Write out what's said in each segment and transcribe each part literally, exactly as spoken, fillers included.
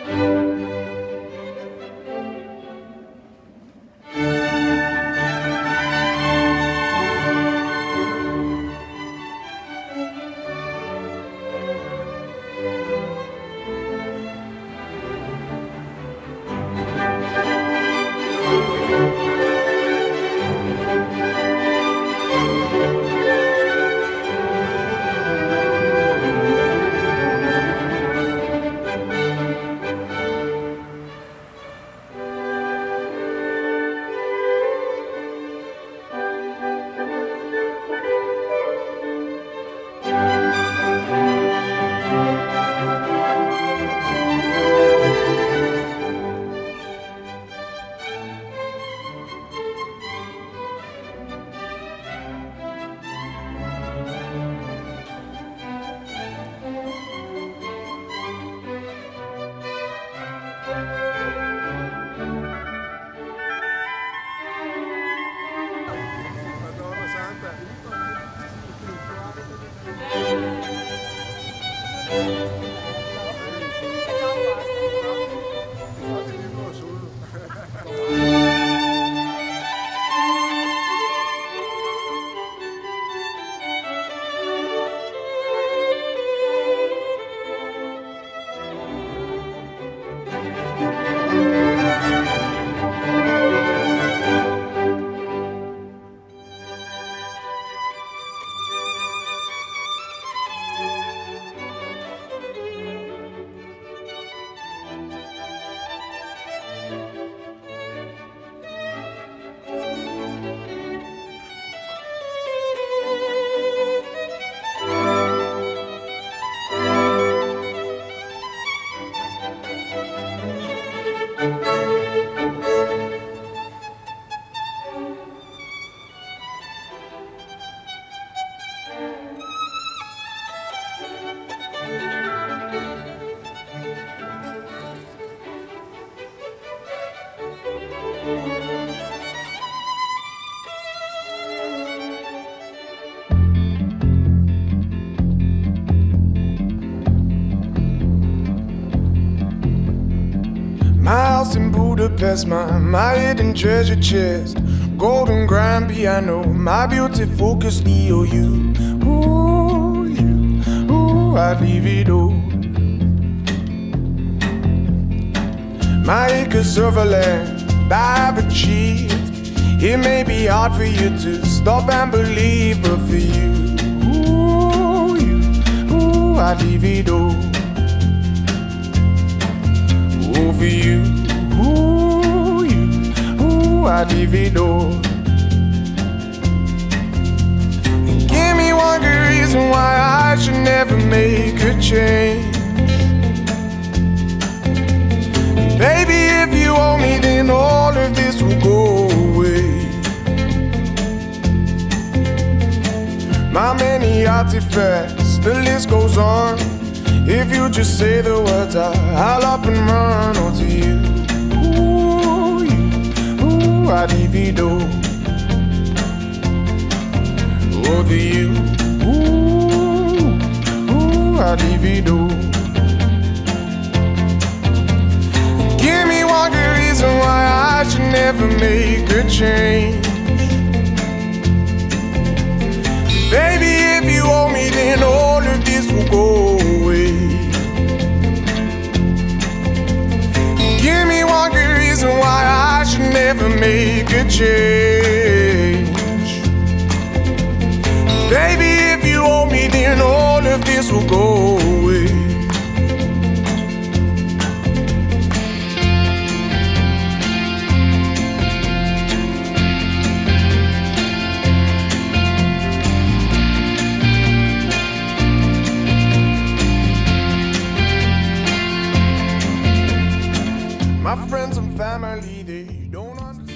My house in Budapest, my, my hidden treasure chest, golden grand piano, my beauty focus, E O U. Ooh, you, ooh, I'd leave it all. My acres of land I've achieved. It may be hard for you to stop and believe, but for you, ooh, you, ooh, I'd leave it all. Ooh, for you, ooh, you, ooh, I'd leave it all. And give me one good reason why I should never make a change. Baby, if you owe me, then all of this will go away. My many artifacts, the list goes on. If you just say the words, I, I'll up and run onto you. Ooh, you, ooh, I'd leave it all. Oh, the you, ooh, ooh, I'd leave it all. Give me one good reason why I should never make a change. Baby, if you owe me, then all of this will go away. Give me one good reason why I should never make a change. Baby, if you owe me, then all of this will go away. My friends and family, they don't understand.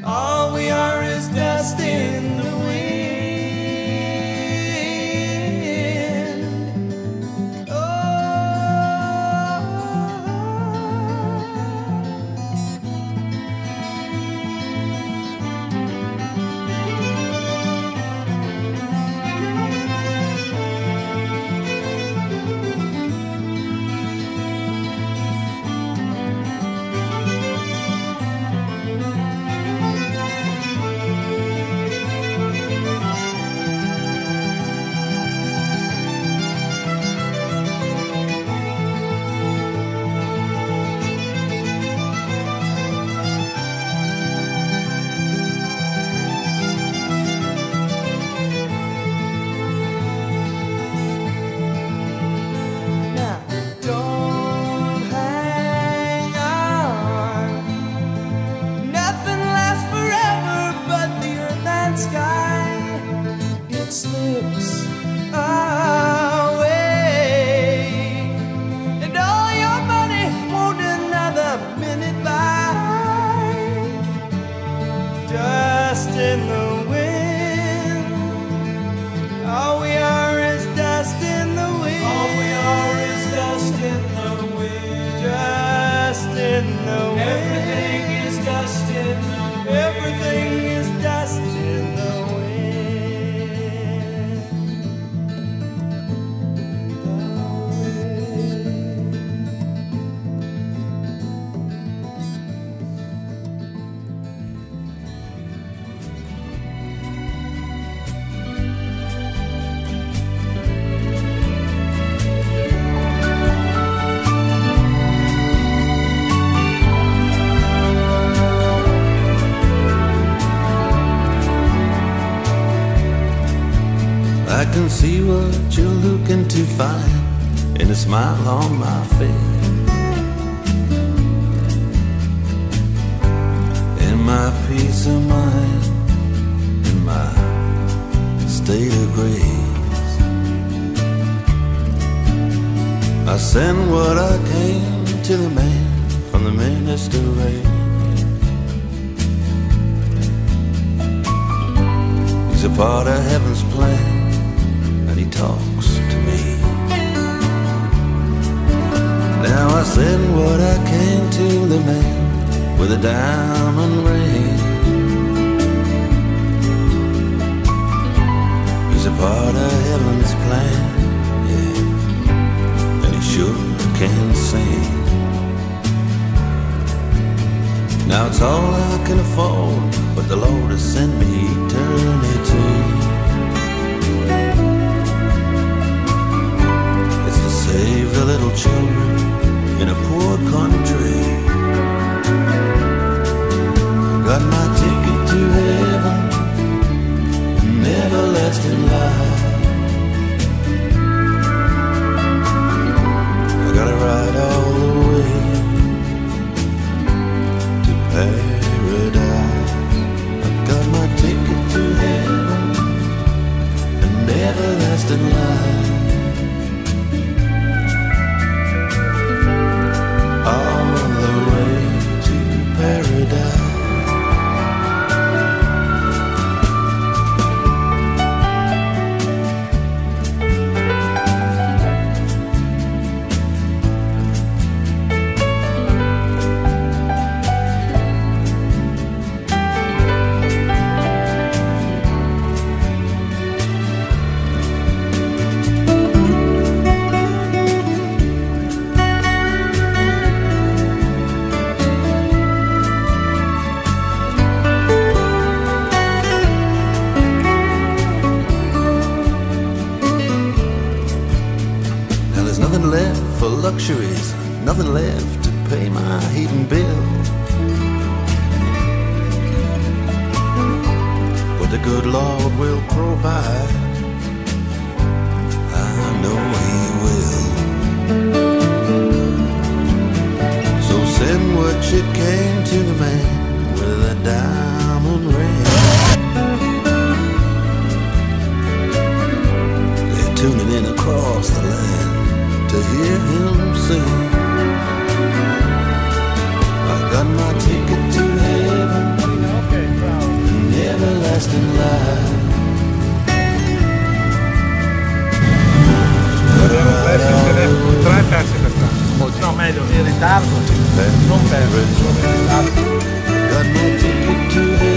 All we are is dust in the wind. I can see what you're looking to find in a smile on my face, in my peace of mind, in my state of grace. I send what I came to the man from the minister race. He's a part of heaven's plan, and he talks to me. Now I send what I came to the man with a diamond ring. He's a part of heaven's plan, yeah, and he sure can sing. Now it's all I can afford, but the Lord has sent me eternity. Save the little children in a poor country. Got my ticket to heaven, an everlasting life. I gotta ride all the way to paradise. I got my ticket to heaven, an everlasting life. Luxuries, nothing left to pay my heating bill. But the good Lord will provide, I know He will. So send what you came to the man with a diamond ring. They're tuning in across the land to hear him sing. I got my ticket to heaven, everlasting light. Tre pezzi quest'anno. No, meglio, in ritardo. Non perso. Got no ticket to the